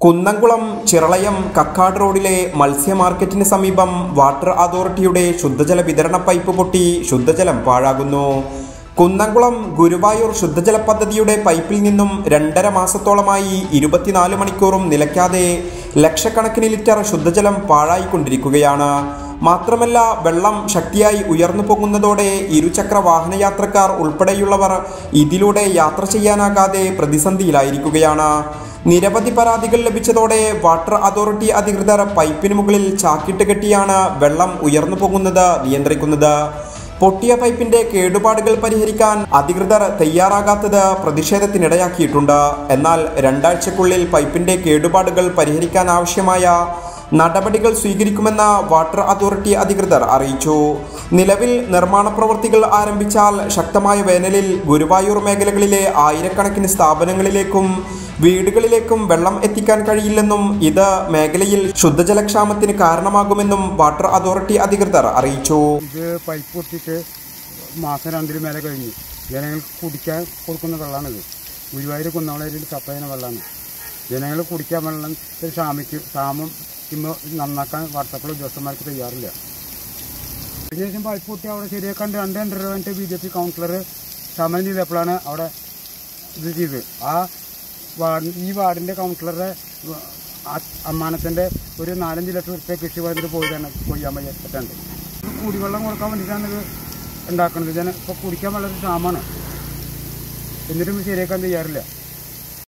കുന്നംകുളം ചിറളയം കക്കാട് റോഡിലെ മത്സ്യ മാർക്കറ്റിന് സമീപം വാട്ടർ അതോറിറ്റിയുടെ ശുദ്ധജല വിതരണ പൈപ്പ് പൊട്ടി ശുദ്ധജലം പാഴാകുന്നു. കുന്നംകുളം ഗുരുവായൂർ ശുദ്ധജല പദ്ധതിയുടെ പൈപ്പിൽ നിന്നും 2.5 മാസത്തോളമായി 24 മണിക്കൂറും നിലയ്ക്കാതെ ലക്ഷക്കണക്കിന് ലിറ്റർ ശുദ്ധജലം പാഴായിക്കൊണ്ടിരിക്കുകയാണ്. മാത്രമല്ല, വെള്ളം ശക്തിയായി ഉയർന്നു പോകുന്നതോടെ ഇരുചക്ര വാഹനയാത്രക്കാർ ഉൾപ്പെടെയുള്ളവർ ഇതിലൂടെ യാത്ര ചെയ്യാനാകാതെ പ്രതിസന്ധിയിലായിരിക്കുകയാണ്. നിരവധി പരാതികൾ ലഭിച്ചതോടെ വാട്ടർ അതോറിറ്റി അധികൃതർ പൈപ്പിന് മുകളിൽ ചാക്കിട്ട് കെട്ടിയാണ് വെള്ളം ഉയർന്നു പോകുന്നത് നിയന്ത്രിക്കുന്നത്. പൊട്ടിയ പൈപ്പിന്റെ കേടുപാടുകൾ പരിഹരിക്കാൻ അധികൃതർ തയ്യാറാകാത്തത് പ്രതിഷേധത്തിനിടയാക്കിയിട്ടുണ്ട്. എന്നാൽ 2 ആഴ്ചക്കുള്ളിൽ പൈപ്പിന്റെ കേടുപാടുകൾ പരിഹരിക്കാൻ ആവശ്യമായ നടപടികൾ സ്വീകരിക്കുമെന്ന് വാട്ടർ അതോറിറ്റി അധികൃതർ അറിയിച്ചു. നിലവിൽ നിർമ്മാണ പ്രവൃത്തികൾ ആരംഭിച്ചാൽ ശക്തമായ വേനലിൽ ഗുരുവായൂർ മേഖലകളിലെ ആയിരക്കണക്കിന് സ്ഥാപനങ്ങളിലേക്കും വീടുകളിലേക്കും വെള്ളം എത്തിക്കാൻ കഴിയില്ലെന്നും ഇത് മേഖലയിൽ ശുദ്ധജലക്ഷാമത്തിന് കാരണമാകുമെന്നും വാട്ടർ അതോറിറ്റി അധികൃതർ അറിയിച്ചു. ഇത് പൈപ്പ് പൊട്ടിയിട്ട് മാസം 2 മേലെ കഴിഞ്ഞു. ജനങ്ങൾക്ക് കുടിക്കാൻ കൊടുക്കുന്ന വെള്ളമാണിത്. ഗുരുവായൂർ കുന്നംകുളയിൽ സപ്ലൈ ചെയ്യുന്ന വെള്ളമാണ്. ജനങ്ങൾ കുടിക്കാൻ വെള്ളം ക്ഷാമം നന്നാക്കാൻ വാട്സാപ്പിൽ ഉദ്യോഗസ്ഥന്മാർക്ക് തയ്യാറില്ല. അതിനുശേഷം പൈപ്പ് പൊട്ടി അവിടെ ശരിയാക്കാൻ 2.5 രൂപ BJP കൗൺസിലർ സമരം ചെയ്തപ്പോഴാണ് അവിടെ ഇത് ചെയ്തത്. ഈ വാർഡിൻ്റെ കൗൺസിലറുടെ അമ്മാനത്തിൻ്റെ ഒരു 4-5 ലക്ഷം റുപ്യ കൃഷി വന്നിട്ട് കൊയ്യാൻ പറ്റാണ്ട് കുടിവെള്ളം കൊടുക്കാൻ വേണ്ടിയിട്ടാണ് ഇത് ഉണ്ടാക്കുന്നത്. ഇപ്പോൾ കുടിക്കാൻ വളരെ ക്ഷാമമാണ്. എന്നിട്ടും ശരിയാക്കാൻ തയ്യാറില്ല.